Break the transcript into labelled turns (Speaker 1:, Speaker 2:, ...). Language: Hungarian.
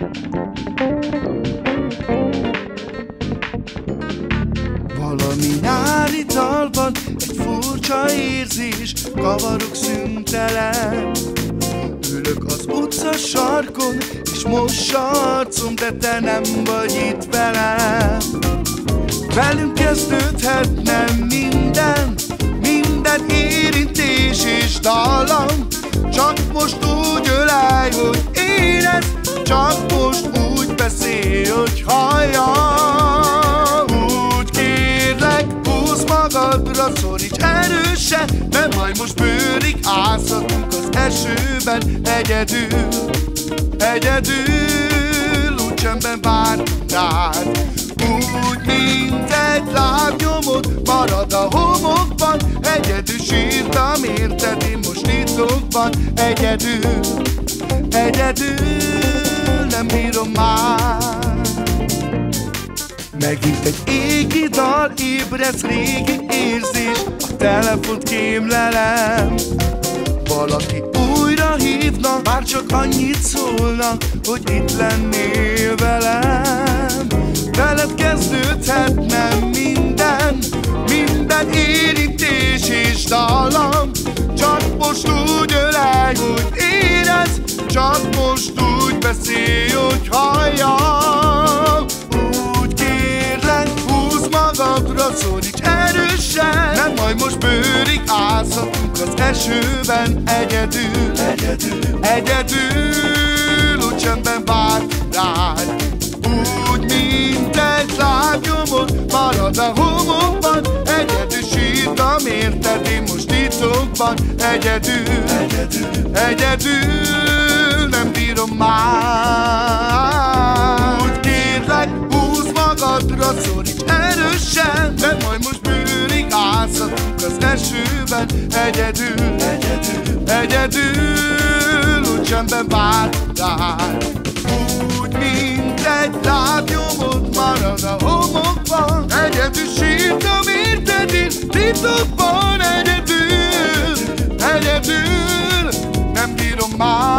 Speaker 1: Valami nyári dalban egy furcsa érzés, kavarok szüntelen. Ülök az utca sarkon, és mossa arcom, de te nem vagy itt velem. Velünk kezdődhetne minden, minden érintés és dallam. Csak most úgy ölelj, hogy érezd, csak most úgy beszélj, hogy halljam. Úgy kérlek, húzd magadra, szoríts erősen, mert majd most bőrig ázhatunk az esőben. Egyedül, egyedül, úgy csendben várunk rád. Úgy, mint egy lábnyomod, marad a homokban. Egyedül sírtam érted, én most titokban. Egyedül, egyedül, nem bírom már. Megint egy égi dal, ébresz régi érzés, a telefont kémlelem. Valaki újra hívna, már csak annyit szólna, hogy itt lennél velem. Veled kezdődhetne minden, minden érintés és dallam. Csak most úgy ölelj, hogy érezd, csak most úgy beszélj, hogy halljam. Úgy kérlek, húzd magadra, szoríts erősen, nem majd most bőrig ázhatunk az esőben. Egyedül, egyedül, egyedül, úgy csendben vár rád. Úgy, mint egy lábnyomod, marad a homokban. Egyedül sírtam érted, én most titokban. Egyedül, egyedül, egyedül, nem bírom már. Úgy kérlek, húzd magadra, szoríts erősen, de majd most bőrig ázhatunk az esőben. Egyedül, egyedül, egyedül, úgy csendben vár rád. Úgy, mint egy lábnyomod, marad a homokban. Egyedül sírtam érted, én titokban. Egyedül, egyedül, nem bírom már.